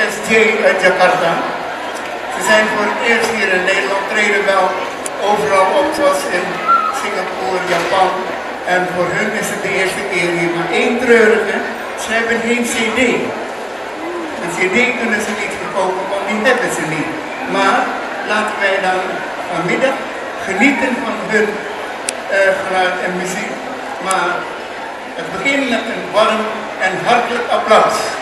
is Jay uit Jakarta. Ze zijn voor het eerst hier in Nederland, treden wel overal op, zoals in Singapore, Japan. En voor hun is het de eerste keer hier. Maar één treurige, ze hebben geen CD. Een CD kunnen ze niet verkopen, want die hebben ze niet. Maar laten wij dan vanmiddag genieten van hun geluid en muziek. Maar het begint met een warm en hartelijk applaus.